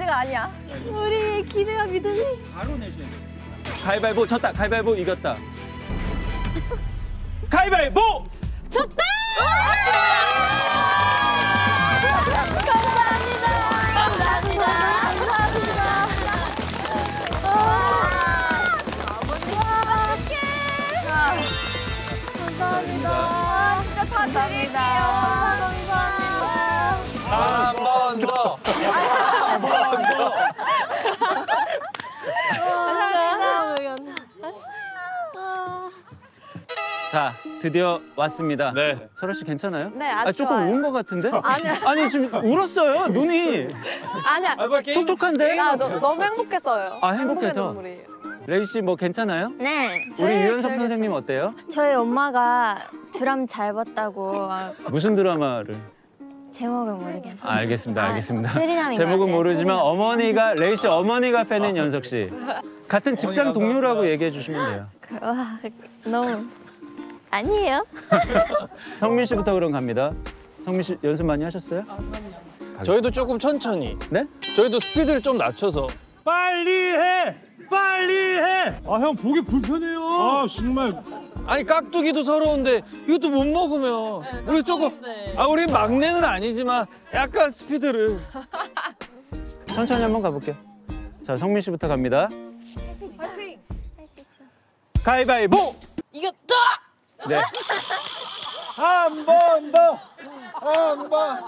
문제가 아니야. 우리 기대와 믿음이. 바로 내셔야 돼요. 가위바위보 졌다. 가위바위보 이겼다. 가위바위보 졌다! 감사합니다. 진짜 다 드릴게요. 한 번 더. 한 번 더. 자, 드디어 왔습니다. 네. 설아 씨 괜찮아요? 네, 아주 조금 좋아요. 운 것 같은데? 아니야. 아니 지금 울었어요. 눈이 아니야. 촉촉한데? 너무 행복했어요. 아, 행복해서? 행복의 눈물이. 레이 씨 뭐 괜찮아요? 네. 우리 유연석 선생님 어때요? 저희 엄마가 드럼 잘 봤다고 무슨 드라마를? 제목은 모르겠어요. 알겠습니다, 알겠습니다. 스리남인 제목은 것 같아요. 모르지만 어머니가 레이 씨 어머니가 팬인 연석 씨. 같은 직장 동료라고 얘기해 주시면 돼요. 와, 너무 아니에요? 성민 씨부터 그럼 갑니다. 성민 씨 연습 많이 하셨어요? 저희도 조금 천천히. 네? 저희도 스피드를 좀 낮춰서. 빨리 해! 빨리 해! 아, 형 보기 불편해요. 아, 정말. 아니 깍두기도 서러운데 이것도 못 먹으면 우리 조금 우리 막내는 아니지만 약간 스피드를. 천천히 한번 가볼게요. 자, 성민 씨부터 갑니다. 할 수 있어. 할 수 있어. 가위바위보! 이겼다! 네. 한 번 더. 한 번.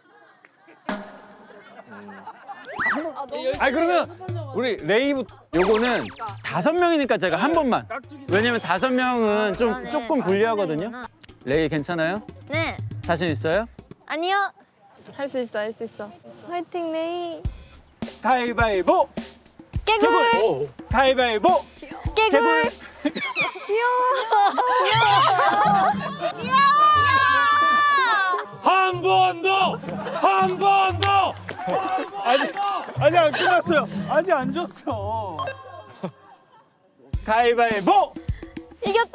아니 그러면 우리 레이부터. 요거는 5명이니까 제가 한 번만. 왜냐면 5명은 좀 조금 불리하거든요. 레이 괜찮아요? 네. 자신 있어요? 아니요. 할 수 있어, 할 수 있어. 화이팅 레이. 가위바위보! 깨굴. 가위바위보! 깨굴. 한 번 더! 한 번 더! 아니 안 끝났어요. 아직 안 졌어. 가위바위보! 이겼다.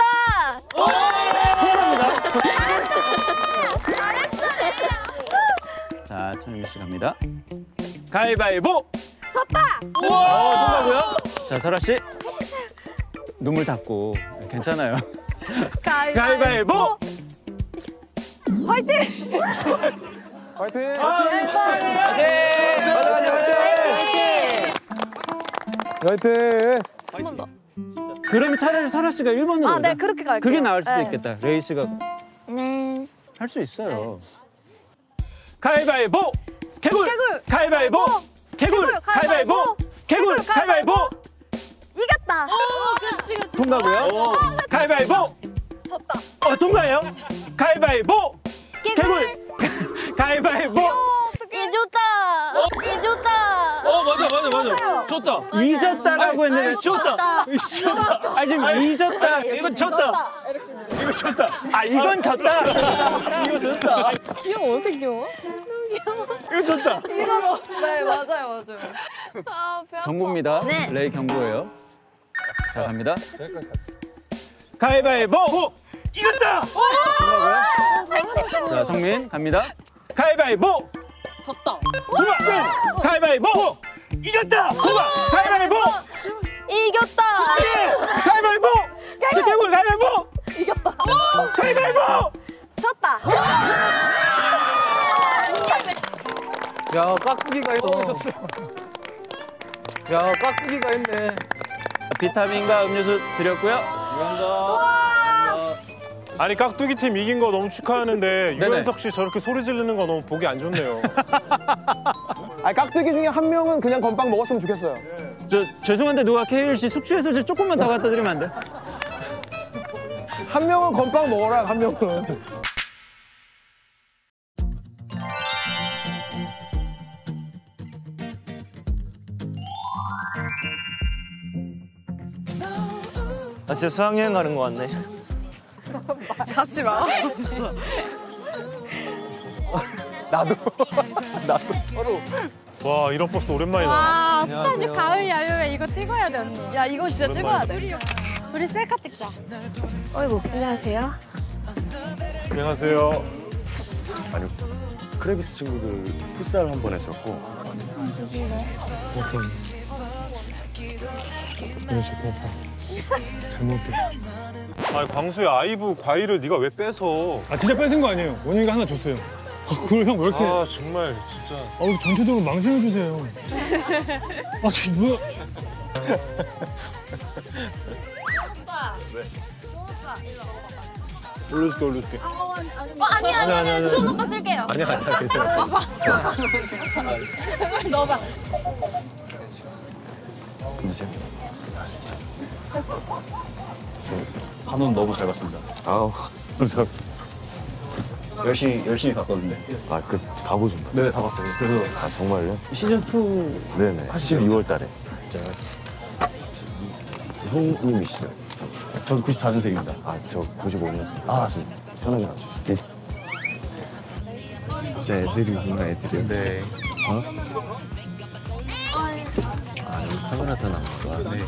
자, 천유미 씨 갑니다. 가위바위보! 졌다! 통과고요. 자, 설아 씨. 눈물 닦고 괜찮아요. 가위바위보! 화이팅! 파이팅. 파이팅. 한 번 더. 그럼 차라리 설아 씨가 1번으로 아, 네, 그렇게 갈게요. 그게 나을 수도 네. 있겠다. 레이 씨가 네. 할 수 있어요. 가위바위보! 개굴! 개굴! 가위바위보! 개굴! 가위바위보! 개굴! 가위바위보! 이겼다! 그렇지, 그렇지. 통과고요. 가위바위보! 졌다. 통과예요. 가위바위보! 깨굴. 가위바위보! 이겼다. 이겼다. 맞아. 졌다. 잊었다라고 했는데 아이고, 졌다. 아, 지금 잊었다. 이건 졌다. 이거 졌다. 아, 이건 졌다. 이거 졌다. 귀여워, 왜 이렇게 귀여워? 이거 졌다. 네, 맞아요. 아, 배 아파. 경고입니다. 네. 레이 경고예요. 자, 갑니다. 가위바위보! 이겼다! 자, 성민 갑니다. 가위바위보! 졌다. 통과! 가위바위보! 이겼다! 통과! 가위바위보! 이겼다. 가위바위보! 개굴 가위바위보! 이겼다. 가위바위보! 졌다. 야 깍두기가 했어. 야 깍두기가 했네. 비타민과 음료수 드렸고요. 아니, 깍두기 팀 이긴 거 너무 축하하는데 네네. 유연석 씨 저렇게 소리 지르는 거 너무 보기 안 좋네요. 깍두기 중에 한 명은 그냥 건빵 먹었으면 좋겠어요. 죄송한데 누가 케일 씨 숙주해서 조금만 더 갖다 드리면 안 돼? 한 명은 건빵 먹어라, 한 명은. 진짜 수학여행 가는 거 같네. 같이 마. 나도. 와, 이런 버스 오랜만이다. 아, 스타즈 가을 야유회 이거 찍어야 돼, 언니. 야, 이거 진짜 찍어야 돼. 우리 셀카 찍자. 어이구, 안녕하세요. 안녕하세요. 아니 크래비트 친구들 풋살 한 번 했었고 드실래? 잘 먹을게. 아니 광수야 아이브 과일을 네가 왜 뺏어? 아 진짜 뺏은 거 아니에요. 원영이가 하나 줬어요. 그걸 형 왜 이렇게? 아 정말 진짜. 전체적으로 망신을 주세요. 아 진짜 뭐야? 올려줄게 올려줄게. 아니. 수원 오빠 쓸게요. 아니야 괜찮아. 그걸 넣어봐. 보세요. 한원 너무 잘 봤습니다. 아우 감사합니다. 열심히 봤거든요. 아, 그 다 보셨나요? 네, 다 봤어요. 그래서 아, 정말요? 시즌 2 네네. 12월 달에. 진짜 형님이시죠? 전 94년생입니다. 아, 저 95년생. 아, 편하게 나오시죠. 네. 진짜 애들이구나, 애들이요. 네. 어? 아, 여기 카메라 다 나왔어. 네.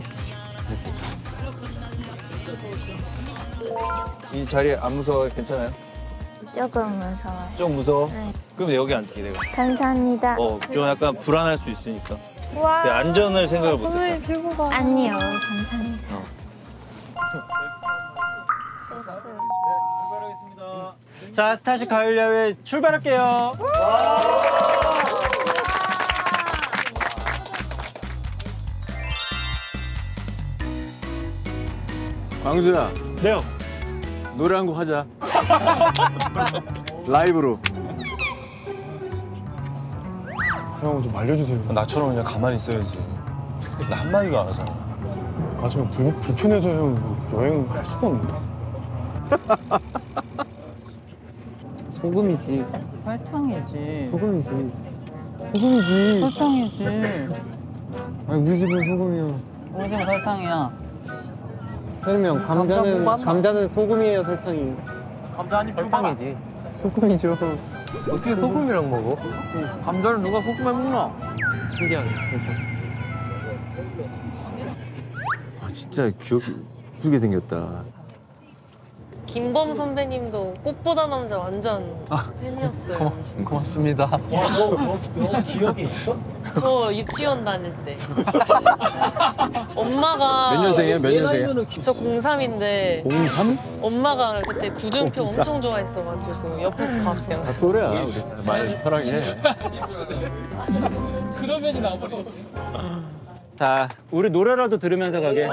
이 자리 안 무서워요? 괜찮아요? 조금 무서워요. 좀 무서워? 네. 그럼 여기 앉을게 내가. 감사합니다. 좀 약간 불안할 수 있으니까. 와. 내 안전을 생각을 못해. 선물 들고 가. 아니요, 감사합니다. 자, 스타쉽 가을 야외 출발할게요. 광수야, 네요. 노래 한 곡 하자. 라이브로. 형 좀 알려주세요. 나처럼 그냥 가만히 있어야지. 나 한마디도 안 하잖아. 아 지금 불편해서 형 여행 할 수가 없네. 소금이지. 설탕이지. 소금이지. 소금이지. 설탕이지. 아니 우리 집은 소금이야. 우리 집은 설탕이야. 설명 감자는 소금이에요, 설탕이에요. 감자 한입 설탕이지. 소금이죠. 어떻게 소금이랑 먹어? 감자를 누가 소금에 먹나? 신기하네, 진짜. 아, 진짜 귀엽게 예쁘게 생겼다. 김범 선배님도 꽃보다 남자 완전 팬이었어요. 고맙습니다. 기억이 있어? 저 유치원 다닐 때. 엄마가 몇 년생이에요? 몇 년생이에요? 저 03인데 03? 엄마가 그때 구준표 엄청 좋아했어가지고 옆에서 봤어요. 소리야, 우리. 많이 사랑해. 자, 우리 노래라도 들으면서 가게. 네.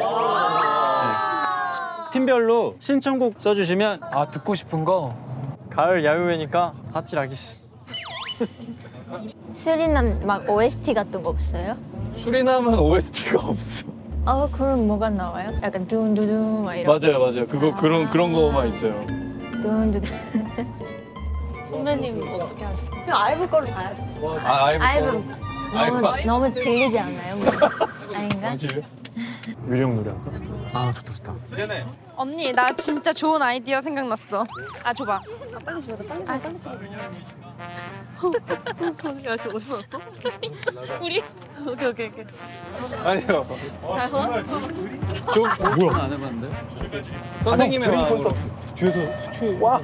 팀별로 신청곡 써주시면 아, 듣고 싶은 거? 가을 야유회니까 같이 라기씨. 수리남 막 OST 같은 거 없어요? 수리남은 OST가 없어. 그럼 뭐가 나와요? 약간 둔두둔 막 이런. 맞아요. 그거 그런 거만 있어요. 둔두둔. 선배님 어떻게 하시나요? 그냥 아이브 거로 가야죠. 아, 아이브 너무 질리지 않나요? 아닌가? 유령 노래 할까? 아, 좋다, 좋다. 언니 나 진짜 좋은 아이디어 생각났어. 아 줘봐. 야, 저 어디서 왔어? 우리? 오케이. 아니요. 뭐야? 안 해봤는데? 선생님의 그림 마음으로. 벌써 뒤에서 수치. 와.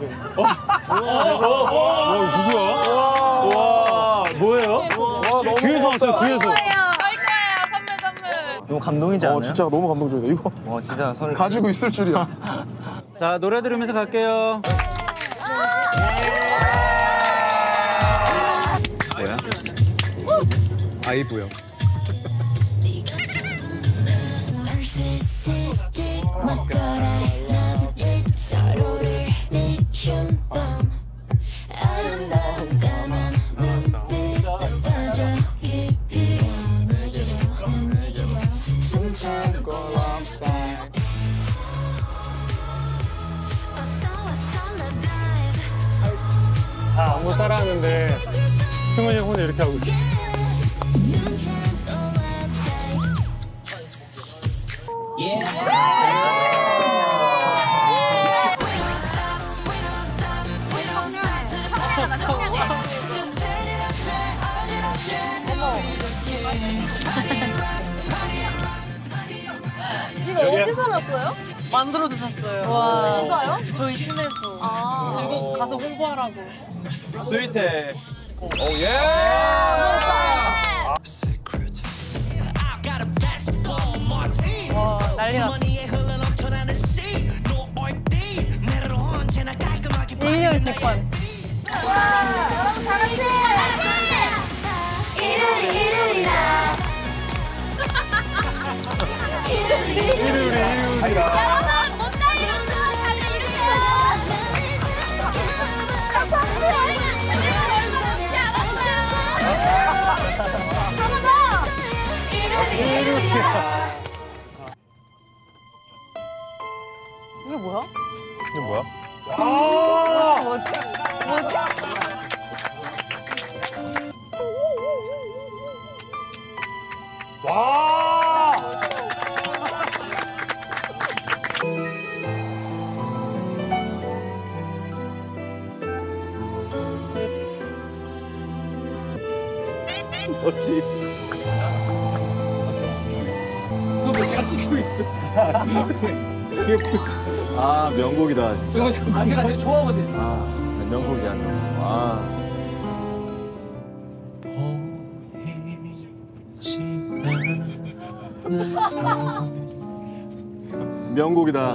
누구야? 와, 뭐예요? 뒤에서 왔어요, 뒤에서. 선물. 너무 감동이지 않아요? 진짜 너무 감동적이다. 이거 진짜 설레. 가지고 있을 줄이야. 자, 노래 들으면서 갈게요. 뭐야? 아이브요. 다 안무 따라하는데 승훈이 형 혼자 이렇게 하고 있어. 이거 어디서 났어요? 만들어 두셨어요. 와. 진짜요? 저희 팀에서 들고 가서 홍보하라고. 스위트. 오 예. 난리 났어. 1년 직관. 여러분 다 같이 이루리라. 여러분 못다 이룬 소리 알려주세요. 이게 뭐야? 이게 뭐야? 뭐지? 뭐지? 제가 시키고 있어. 아 명곡이다 진짜. 제가 되게 좋아하거든요. 진짜. 아 명곡이야 명곡. 아. 명곡이다.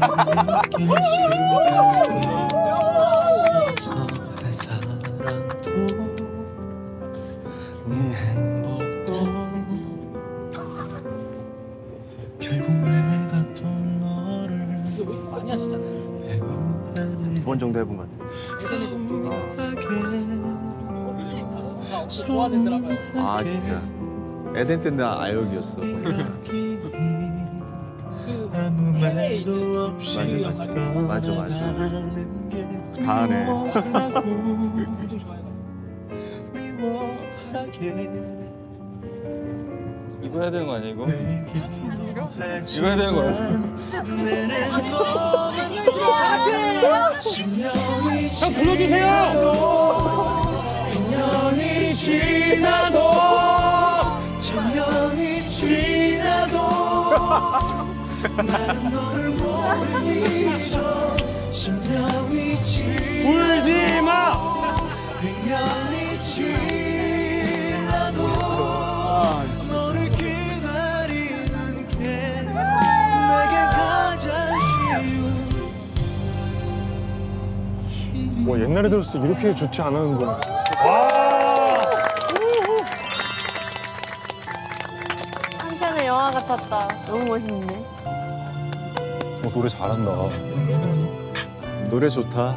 많이 하셨잖아요. 두 번 정도 해본 것 같아. 좋아하더라고요. 아 진짜. 에덴 때는 나 아역이었어. 맞아. 다 하네. 이거 해야 되는 거 아니야, 이거? 이거 해야 되는 거야? 형 불러주세요. 1년이 지나도 10년이 지나도 나는 너를 못 잊어. 10년이 지나도 울지 마. 100년이 지나도 너를 기다리는 게 내게 가장 쉬운. 뭐 옛날에 들었을 때 이렇게 좋지 않았는데. 한편의 영화 같았다. 너무 멋있는데? 노래 잘한다. 노래 좋다.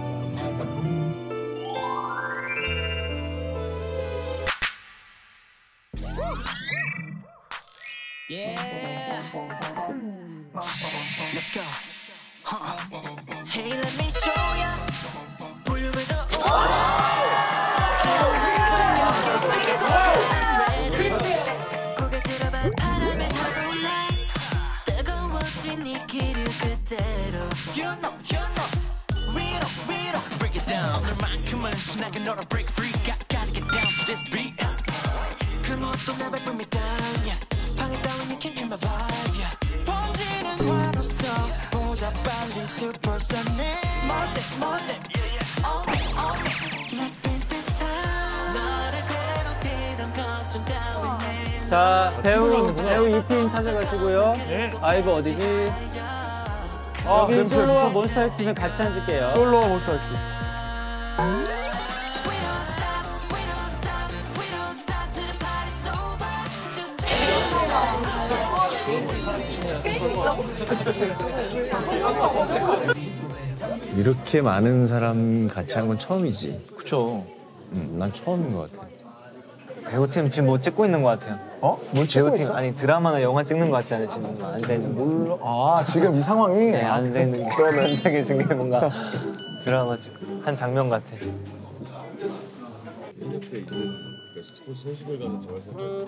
Let's go. Hey, let me show ya. 볼륨을 더 고개 들어봐 바람에 타올라 뜨거워진 이 기류 그대로 You know we don't break it down 너만큼은 신나게 너를 break free Gotta get down to this beat 그 무엇도 never bring me down yeah. 방해 따윈 you can't kill my vibe yeah. 번지는 환호 속보다 빨리 supersonic 멀리 on me Let's spin this time 너를 괴롭히던 걱정 따윈 자, 배우 이팀 찾아가시고요. 아이고 어디지? 여기 솔로와 몬스타엑스는 같이 앉을게요. 솔로와 몬스타엑스. 이렇게 많은 사람 같이 하는 건 처음이지. 그쵸. 난 처음인 것 같아. 배우팀 지금 뭐 찍고 있는 것 같아요. 어? 뭘 찍고 배우팀 있어? 아니 드라마나 영화 찍는 것 같지 않아요? 지금 앉아 있는 게. 아 지금 이 상황이? 네 앉아 있는 게. 그러면 앉아 계신 게 뭔가 드라마 한 장면 같아. 스포츠 선수들 가는 저에서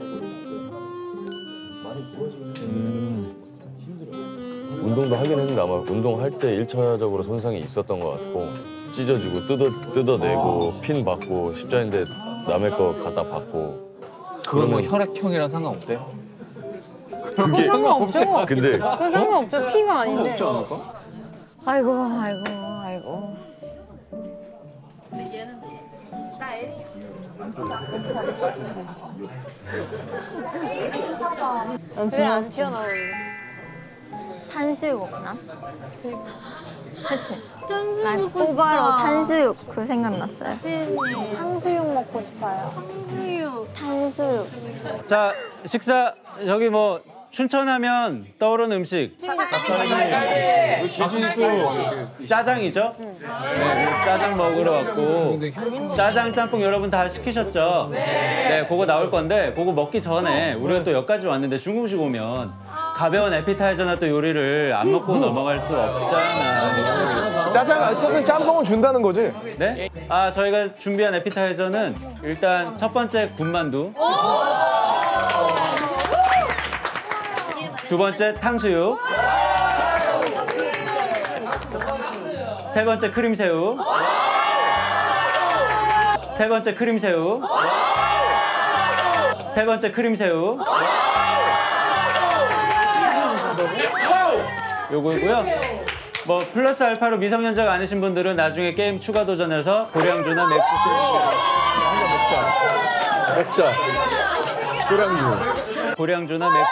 많이 운동도 하긴 했는데 아마 운동할 때 1차적으로 손상이 있었던 것 같고 찢어지고 뜯어내고 핀 받고 십자인대 남의 거 갖다 받고. 그건 뭐 혈액형이랑 상관없대요? 그게 상관없죠. 근데 그건 상관없죠. 피가 아닌데. 아이고. 왜 안 튀어나오니? 탕수육 없나? 그치? 난 꼬바로 탕수육 그 생각났어요. 탕수육 먹고 싶어요. 탕수육. 자, 식사 저기 뭐 춘천하면 떠오르는 음식. 짜장이죠? 네, 짜장 먹으러 왔고 짜장 짬뽕 여러분 다 시키셨죠? 네, 그거 나올 건데 그거 먹기 전에 우리가 또 여기까지 왔는데 중국식 오면 가벼운 에피타이저나 또 요리를 안 먹고 넘어갈 수 없잖아. 짜장 또는 짬뽕은 준다는 거지? 네? 아, 저희가 준비한 에피타이저는 일단 첫 번째 군만두. 두 번째 탕수육. 세 번째 크림새우. 세 번째 크림새우. 세 번째 크림새우. 요거고요. 뭐 플러스 알파로 미성년자가 아니신 분들은 나중에 게임 추가 도전해서 고량주나 맥주 먹자. 고량주. 고량주나 맥주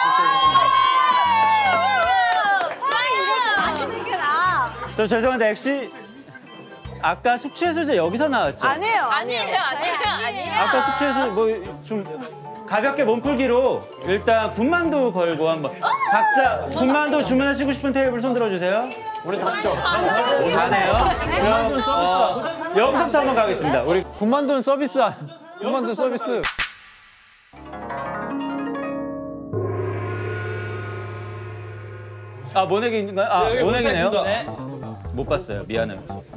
저 죄송한데 액시 아까 숙취해소제 여기서 나왔죠? 아니에요. 아까 숙취해소 뭐 좀 가볍게 몸풀기로 일단 군만두 걸고 한번 각자 군만두 주문하시고 싶은 테이블 손 들어주세요. 우리 다 시켜. 가네요. 군만두는 서비스. 여기서부터 한번 가겠습니다. 우리 군만두는 서비스. 군만두 서비스. 아 모내기인가요? 아 모내기네요. 못 봤어요. 미안해요.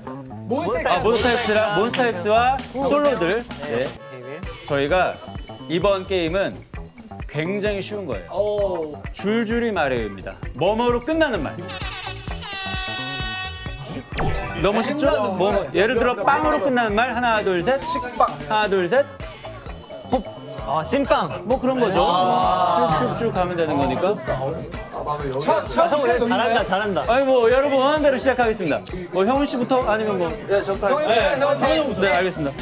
몬스타엑스와 솔로들. 네. 저희가 이번 게임은 굉장히 쉬운 거예요. 줄줄이 말해요입니다. 뭐뭐로 끝나는 말. 너무 쉽죠? 뭐 예를 들어 빵으로 끝나는 말 하나 둘 셋. 식빵. 하나 둘 셋. 찐빵. 뭐 그런 거죠. 쭉쭉쭉 가면 되는 거니까. 잘한다. 아니 뭐 여러분 원하는 대로 시작하겠습니다. 뭐 형훈 씨부터 아니면 뭐. 네, 저부터 하겠습니다. 네, 알겠습니다.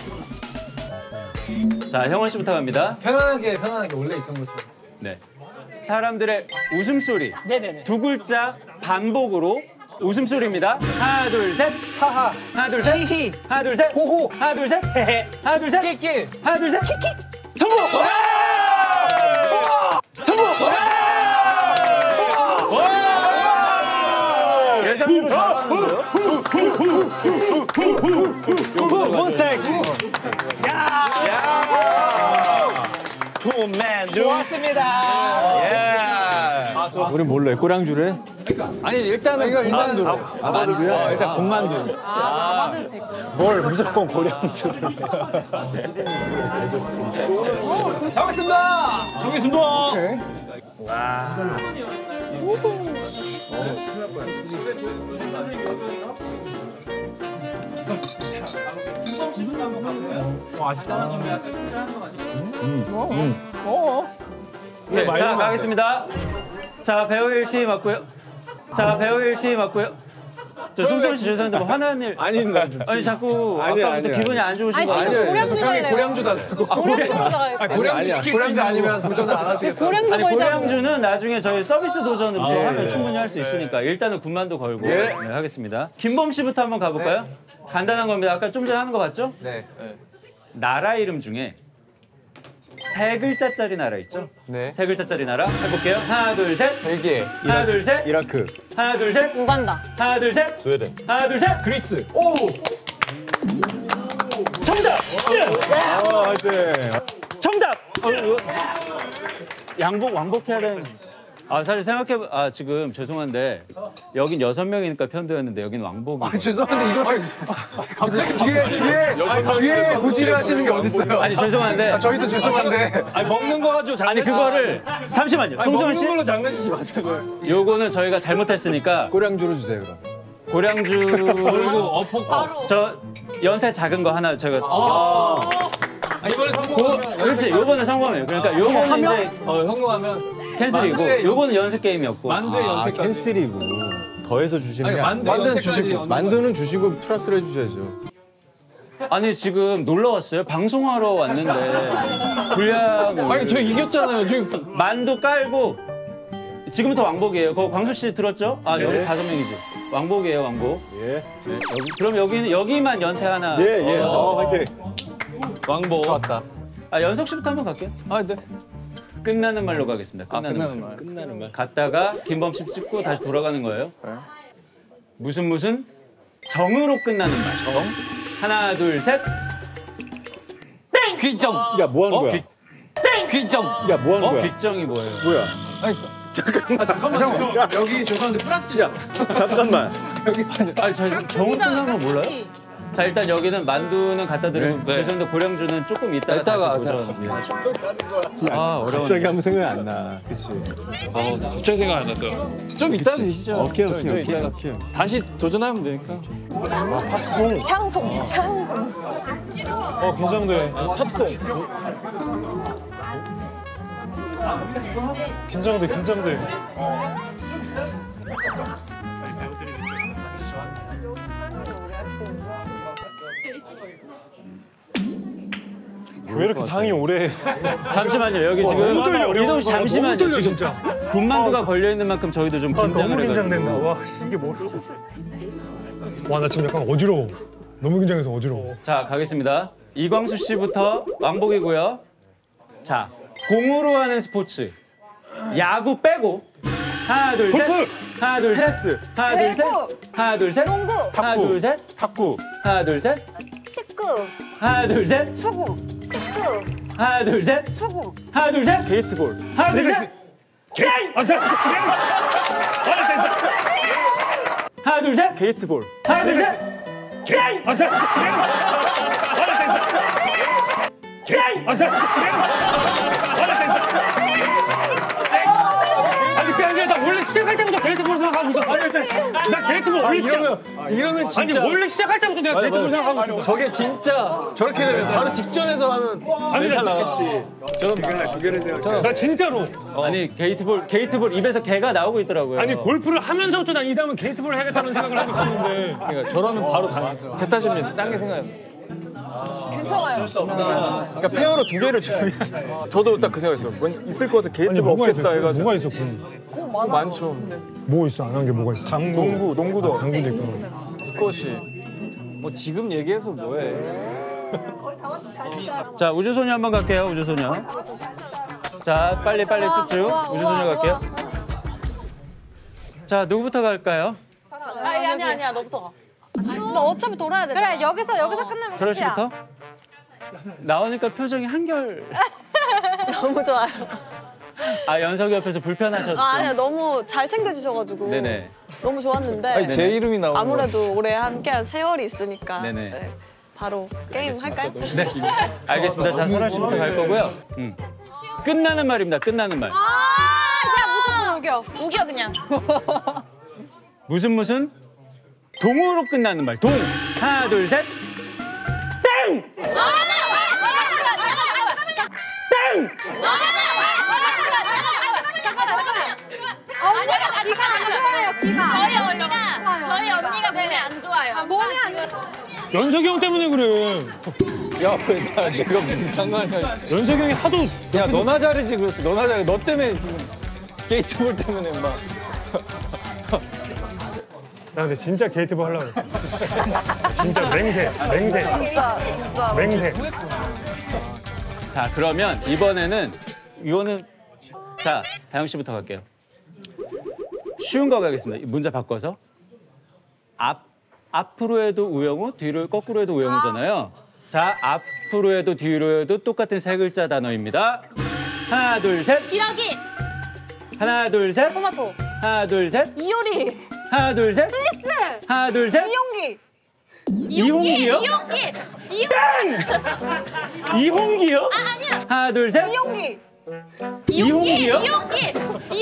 자, 형원 씨부터 갑니다. 편안하게 원래 있던 것처럼. 네. 사람들의 웃음소리. 네네네. 두 글자 반복으로 웃음소리입니다. 하나, 둘, 셋. 하하. 하나, 둘, 셋. 히히. 하나, 둘, 셋. 호호. 하나, 둘, 셋. 헤헤. 하나, 둘, 셋. 끼끼. 하나, 둘, 셋. 킥킥. 성공! 성공! 예상대로 잘하는데요? 몬스타엑스. 좋았습니다. 우리 몰래 꼬량주래? 아니 일단은 이거 일단은 만두야? 일단 군만두. 뭘 무조건 고량주를. 잘하겠습니다. 오케이. 네, 자 가겠습니다. 자 배우 1팀 맞고요. 자 배우 1팀 맞고요. 저 송소연 씨 죄송한데 뭐 화나는 일 아닙니다. 아니 자꾸 아까부터 기분이 안 좋으신 거 지금 고량주 달래요. 고량주 달라고. 고량주 시킬 수 있는 아니면 도전을 안 하시겠다. 고량주 아니 걸자고. 고량주는 나중에 저희 서비스 도전을 하면 충분히 할 수 있으니까 일단은 군만두 걸고 네, 하겠습니다. 김범 씨부터 한번 가볼까요? 간단한 겁니다. 아까 좀 전에 하는 거 봤죠? 네. 나라 이름 중에 세 글자짜리 나라 있죠? 네. 세 글자짜리 나라 해볼게요. 하나 둘 셋. 벨기에. 하나 둘 셋. 이라크, 하나 둘 셋. 우간다. 하나 둘 셋. 스웨덴. 하나 둘 셋. 그리스. 오. 정답. 네. 정답. 이거 왕복해야 되는. 아 사실 생각해 지금 죄송한데 여긴 6명이니까 편도였는데 여긴 왕복이. 죄송한데 이거 갑자기 뒤에 고지를 하시는 게 어딨어요? 아니 죄송한데. 저희도 죄송한데. 아니 먹는 거 가지고 아니 그거를 잠시만요. 송소연 씨. 먹는 걸로 장난치지 마세요. 요거는 저희가 잘못했으니까 고량주로 주세요 그럼. 고량주 그리고 어퍼. 저 연태 작은 거 하나 제가. 이번에 성공하면. 그렇지 요거는 성공이에요. 그러니까 요거는 이제 성공하면 캔슬이고 만두에 요거는 연습 게임이었고. 만두의 연태까지. 캔슬이고 더해서 주시는 게 아니고 만두는 주시고. 만두는 주시고 플러스를 해주셔야죠. 아니 지금 놀러 왔어요. 방송하러 왔는데 분량. 아니 저 이겼잖아요 지금. 만두 깔고 지금부터 왕복이에요. 그거 광수 씨 들었죠? 아 여기 5명이지. 왕복이에요, 왕복. 예. 네, 그럼 여기만 연태 하나. 예. 화이팅. 왕복. 좋았다. 연석 씨부터 한번 갈게요. 아, 네. 끝나는 말로 가겠습니다. 끝나는 말. 끝나는 말. 갔다가 김범 씨 찍고 다시 돌아가는 거예요. 무슨 정으로 끝나는 말. 정. 하나, 둘, 셋. 땡! 귀점. 야, 뭐 하는 거야? 땡! 귀점. 야, 뭐 하는 거야? 빗정이 뭐예요? 뭐야? 잠깐만 형. 여기 죄송한데 프락치자. 잠깐만. 아니, 저 정으로 끝나는 거 몰라요? 자, 일단 여기는 만두는 갖다 드리고 네. 죄송한데 고량주는 조금 이따가 다시 도전. 아, 어려워. 갑자기 하면 생각이 안 나. 그치. 갑자기 생각 안 났어요. 좀 이따 드시죠. 오케이. 다시 도전하면 되니까. 창송. 긴장돼. 팝송. 긴장돼. 왜 이렇게 상이 오래? 잠시만요. 여기 지금 이동 씨 잠시만요. 떨려, 지금 진짜. 군만두가 걸려 있는 만큼 저희도 좀 긴장을 너무 해가지고. 긴장된다. 와, 이게 뭐? 와, 나 지금 약간 어지러워. 너무 긴장해서 어지러워. 자, 가겠습니다. 이광수 씨부터 왕복이고요. 자, 공으로 하는 스포츠. 야구 빼고. 하나, 둘, 셋. 골프! 하나, 둘, 셋. 하나, 둘, 셋. 하나, 둘, 셋. 농구. 하나, 둘, 셋. 탁구. 하나, 둘, 셋. 축구. 하나, 둘, 셋. 수구. 축구. 하나, 둘, 셋. 수구. 하나, 둘, 셋. 게이트볼. 하나, 둘, 셋. 하나, 둘, 셋. 게이트볼. 하나, 둘, 셋. 아니 그게 아니라 나 원래 시작할 때부터 게이트볼 생각하고 있었어. 나 게이트볼 원래 이러면 진짜. 아니 원래 시작할 때부터 내가 게이트볼 생각하고 있었어. 저게 진짜 저렇게 되면 바로 직전에서 하면 아니 나 두 개를 생각해. 나 진짜로. 아니, 게이트볼 입에서 개가 나오고 있더라고요. 아니 골프를 하면서부터 난 이 다음은 게이트볼을 해야겠다는 생각을 하고 있었는데. 그러니까 저러면 바로 당하죠. 제 탓입니다. 딴 게 생각나요. 그러니까 페어로 2개를 준비하자. 저도 딱 그 생각했어. 있을 것 같아. 게이트볼 없겠다 해가지고. 뭐가 있어? 그럼. 많죠. 뭐 있어? 안 한 게 뭐가 있어? 농구도. 당구도 있구나. 스쿼시. 뭐 지금 얘기해서 뭐해? 자, 우주소녀 한번 갈게요. 우주소녀. 자, 빨리 쭉쭉. 우주소녀 갈게요. 자, 누구부터 갈까요? 아니야. 너부터 가. 너 어차피 돌아야 돼. 그래 여기서 끝내면 철호 씨부터? 나오니까 표정이 한결. 너무 좋아요. 아, 연석이 옆에서 불편하셨죠? 아니야, 너무 잘 챙겨주셔가지고. 네네. 너무 좋았는데. 아니, 제 이름이 나오는 아무래도 올해 함께한 세월이 있으니까. 네네. 네, 바로 게임 할까요? 네. 알겠습니다. 자, 설아 씨부터 갈 거고요. 끝나는 말입니다. 끝나는 말. 야 무조건 우겨. 우겨 그냥. 무슨 동으로 끝나는 말. 동. 하나, 둘, 셋. 땡! 땡! 언니가 비가 안 좋아요. 비가. 저희 언니가 몸이 안 좋아요. 몸이 안 좋아. 연석이 형 때문에 그래. 야, 왜 내가 무슨 상관이야? 연석이 형이 하도. 야, 너나 잘했지 그랬어. 너나 잘해. 너 때문에 지금 게이트볼 때문에 막. 야, 근데 진짜 게이트볼 하려고 그랬어. 진짜 맹세. 자, 그러면 이번에는 이거는 자, 다영 씨부터 갈게요. 쉬운 거 가겠습니다. 문제 바꿔서. 앞으로 해도 우영우, 뒤로 거꾸로 해도 우영우잖아요. 자, 앞으로 해도 뒤로 해도 똑같은 세 글자 단어입니다. 하나, 둘, 셋. 기러기. 하나, 둘, 셋. 토마토. 하나, 둘, 셋. 이효리. 하나, 둘, 셋. 스위스. 하나, 둘, 셋. 이용기. 이홍기요? 이용기. 이홍기요? 아니야. 하나, 둘, 셋. 이용기. 이홍기요? 이용기.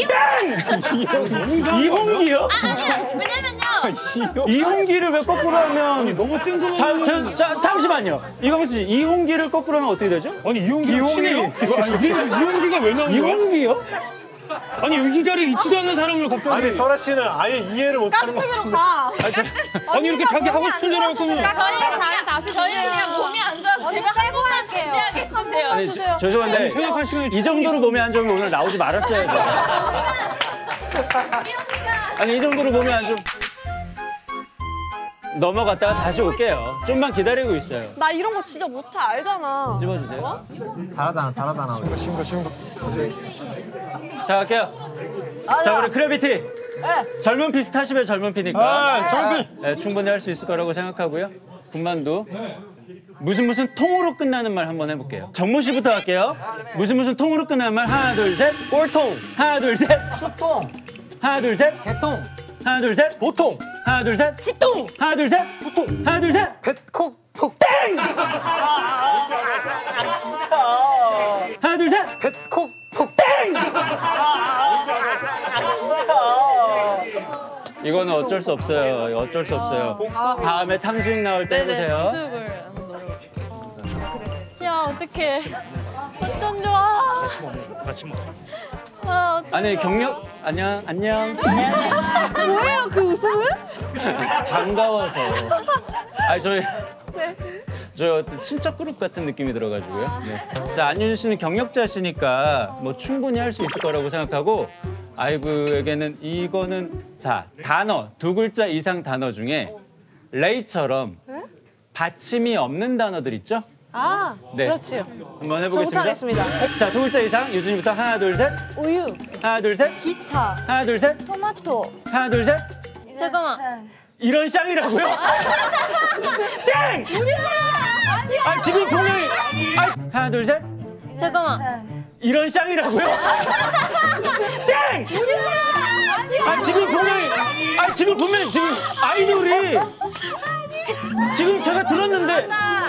이홍기요? 아니야. 왜냐면요. 이홍기를 왜 거꾸로 하면 너무 뜬금없는. 잠시만요. 이광수 씨, 이홍기를 거꾸로 하면 어떻게 되죠? 아니 이용기가 친해요? 이용기가 왜 나온 거야? 이홍기요? 아니 이 자리에 있지도 않는 사람을 갑자기. 아니 설아 씨는 아예 이해를 못하는 것 깍두기로 같은데. 가. 아니 이렇게 자기 하고 싶은 대로 할 거면. 저희 그냥 몸이 안 좋아서 제발 한 번만 다시 하게 해주세요. 아니, 죄송한데 생각할 시간이 이 정도로 몸이 안 좋으면 오늘 나오지 말았어야죠. 아니 이 정도로 보면 안 좀 넘어갔다가 다시 올게요. 좀만 기다리고 있어요. 나 이런 거 진짜 못해 알잖아. 집어주세요. 잘하잖아. 싱거. 자 갈게요. 자 우리 크래비티. 젊은 피 스타쉽의 젊은 피니까. 젊은 피. 네, 충분히 할 수 있을 거라고 생각하고요. 군만두. 무슨 통으로 끝나는 말 한번 해볼게요. 정모 씨부터 할게요. 무슨 통으로 끝나는 말 하나 둘 셋. 꼴통. 하나 둘 셋. 수통. 하나 둘 셋. 개통. 하나 둘 셋. 보통. 하나 둘 셋. 치통. 하나 둘 셋. 보통. 하나 둘 셋. 뱃콕폭. 땡! 하나 둘 셋. 뱃콕폭. 땡! 이거는 어쩔 수 없어요. 어쩔 수 없어요. 다음에 탕수육 나올 때 해보세요. 탕수육을 한번 노려. 야 어떡해. 어쩜 좋아. 같이 먹어. 아, 아니 경력 안녕. 뭐예요 그 웃음은? 반가워서. 아니 저희 어떤 친척 그룹 같은 느낌이 들어가지고요. 네. 자 안윤 씨는 경력자시니까 뭐 충분히 할 수 있을 거라고 생각하고 아이브에게는 이거는 자 단어 2글자 이상 단어 중에 레이처럼 받침이 없는 단어들 있죠? 아 네. 그렇지요. 한번 저부터 해보겠습니다. 하겠습니다. 자 2글자 이상 유진이부터 하나 둘 셋. 우유. 하나 둘 셋. 기차, 하나 둘 셋. 토마토. 하나 둘 셋. 잠깐만. 이런 쌍이라고요? 땡! 아 지금 분명히 하나 둘 셋. 잠깐만. 이런 쌍이라고요? 땡! 아 지금 분명히 지금 아이돌이 지금 제가 들었는데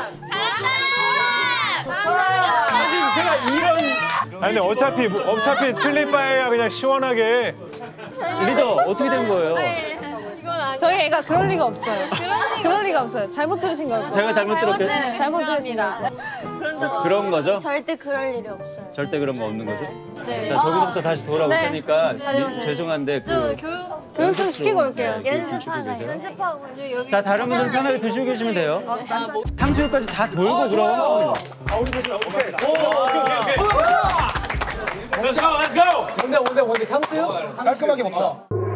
지금 제가 이런 아니 근데 어차피 틀릴 바에야 그냥 시원하게. 리더 어떻게 된 거예요? 저희 애가 그럴 리가 없어요. 그럴 리가 없어요. 잘못 들으신 거예요. 제가 잘못 들었겠죠? 잘못 들으신 거예요. 그런 거죠? 절대 그럴 일이 없어요. 절대 그런 거 없는 거죠? 네. 자 저기서부터 다시 돌아올 네. 테니까 다녀오세요. 죄송한데 저 교육 좀 시키고 올게요. 연습하고 이제 여기. 자 다른 분들 편하게 드시고 계시면 돼요. 탕수육까지 다 돌고 그럼. Let's go. 뭔데 탕수육? 깔끔하게 먹자.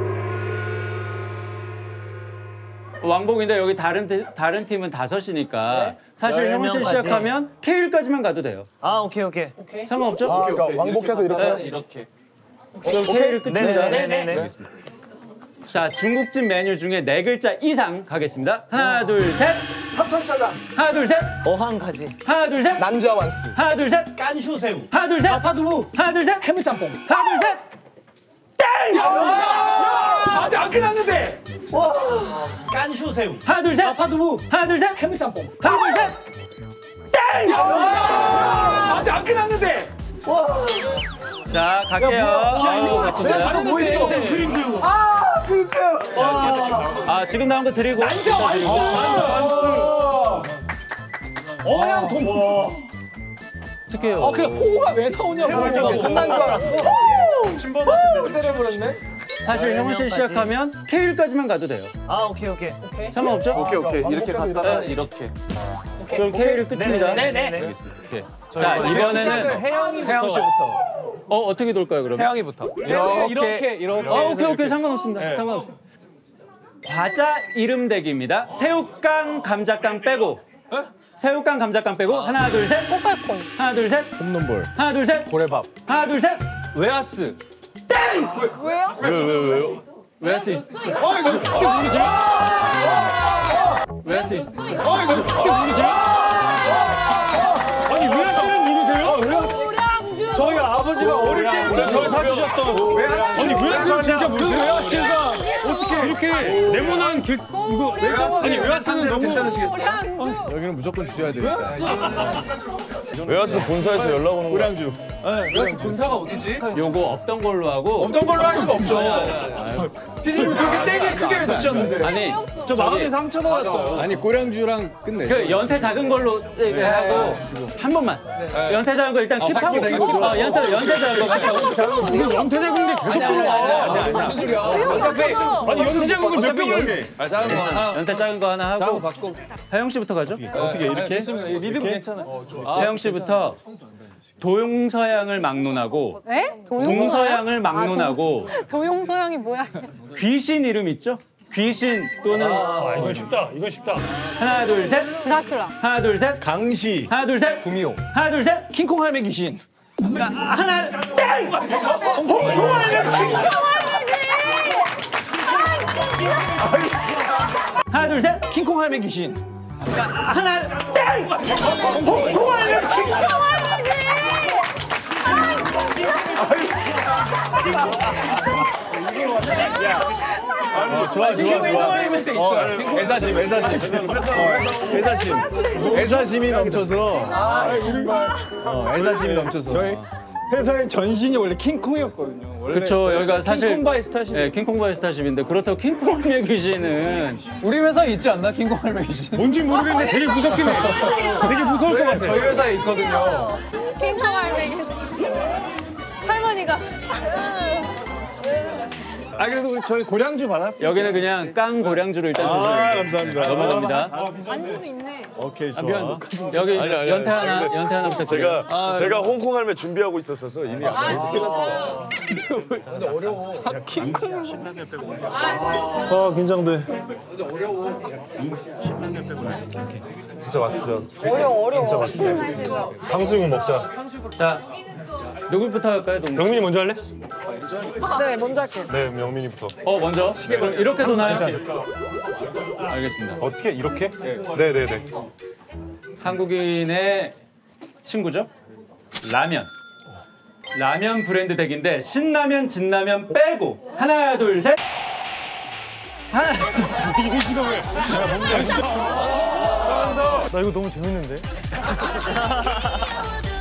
왕복인데 여기 다른 팀은 5이니까 사실 형원 씨 10명까지. 시작하면 K1까지만 가도 돼요. 아 오케이. 상관없죠? 그러니까 왕복해서 이렇게. 그럼 K1 끝입니다. 네네네. 자 중국집 메뉴 중에 4글자 이상 가겠습니다. 하나 둘 셋. 삼천짜장. 하나 둘 셋. 어항까지. 하나 둘 셋. 난주와 완스. 하나 둘 셋. 깐쇼새우. 하나 둘 셋. 마파두부. 하나 둘 셋. 해물짬뽕. 하나 둘 셋. 땡! 아직 안 끝났는데. 와. 깐쇼새우. 하나 둘 셋. 마파두부. 하나 둘 셋. 해물짬뽕. 하나 둘 셋. 땡! 아직 안 끝났는데. 자 갈게요. 아유, 바쁘세요. 뭐 있어? 그림새우. 아 그림새우. 아 지금 나온 거 드리고. 난자 완스. 어양 돈. 어떡해요. 그냥 호가 왜 나오냐고. 끝난 줄 알았어. 때려버렸네. 사실 형원 씨 시작하면 K1까지만 가도 돼요. 아 오케이. 상관없죠? 오케이. 이렇게 갔다가 이렇게. 그럼 K1 끝입니다. 네네. 오케이. 자 이번에는 혜영 씨부터. 어떻게 돌까요 그러면? 혜영이부터. 이렇게. 오케이 상관없습니다. 상관없습니다. 과자 이름 대기입니다. 새우깡, 감자깡 빼고. 새우깡, 감자깡 빼고. 하나 둘 셋. 꽃갈콘. 하나 둘 셋. 홈런볼. 하나 둘 셋. 고래밥. 하나 둘 셋. 웨하스. 땡! 왜요? 왜요? 왜 할 수 있어? 왜 할 수 있어? 아니 웨하스는 누구세요? 저희 아버지가 어릴 때부터 저를 사주셨던. 아니 웨하스는 진짜 모르세요? 웨하스가 어떻게 이렇게 네모난 길 이거 아니 웨하스는 너무 괜찮으시겠어요? 여기는 무조건 주셔야 되니까. 웨하스 본사에서 연락 오는 거. 고량주. 웨하스 본사가 어디지? 요거 없던 걸로 하고. 없던 걸로 할 수가 없죠. 피디님이 그렇게 땡을 크게 외치셨는데. 아니 저 마음에 상처받았어요. 아니 고량주랑 끝내. 그 연세 작은 걸로 하고 한 번만. 연세 작은 거 일단 킵하고. 연세 작은 거 같이 하고. 무슨 연태 작은 게 계속 들어와. 무슨 소리야? 아니 연태 작은 걸 몇 병을. 연태 작은 거 하나 하고. 혜영 씨부터 가죠. 어떻게 이렇게? 리듬 괜찮아. 혜영 씨부터 동서양을 막론하고 네? 동서양을 막론하고 도용소양이 뭐야? 귀신 이름 있죠? 귀신 또는 이건 쉽다. 이건 쉽다. 하나 둘 셋. 드라큘라. 하나 둘 셋. 강시. 하나 둘 셋. 구미호. 하나 둘 셋. 킹콩 할매 귀신. 하나 땡. 홍콩할매 하나 둘 셋. 킹콩 할매 귀신. 하나 땡. 홍콩할매 좋아. 애사심. 애사심이 넘쳐서. 애사심이 넘쳐서. 저희 회사의 전신이 원래 킹콩이었거든요. 원래 그쵸, 여기가 사실 킹콩 바이 스타쉽. 네, 킹콩 바이 스타쉽인데 그렇다고 킹콩 할매 귀신은 우리 회사에 있지 않나? 킹콩 할매 귀신. 뭔지 모르겠는데 되게 무섭긴 해. 되게 무서울 것 같아. 저희 회사에 있거든요. 킹콩 할매기. 할머니가. 아 그래도 저희 고량주 받았어요. 여기는 그냥 깡 고량주를 일단 감사합니다. 넘어갑니다. 안주도 있네. 오케이, 좋아. 여기 아니, 연태 하나 부탁드려요. 제가 홍콩 할매 준비하고 있었어서 이미 어려워. 아, 긴장돼. 진짜 맞추자. 어려워. 진짜 맞추자. 탕수육 먹자. 자, 누구부터 할까요? 동민? 명민이 먼저 할래? 네, 먼저 할게요. 네, 명민이부터. 먼저? 그럼 이렇게 도나요? 알겠습니다. 어떻게 이렇게? 네네네. 한국인의 친구죠? 라면 브랜드 덱인데 신라면, 진라면 빼고 하나, 둘, 셋. 나 이거 너무 재밌는데?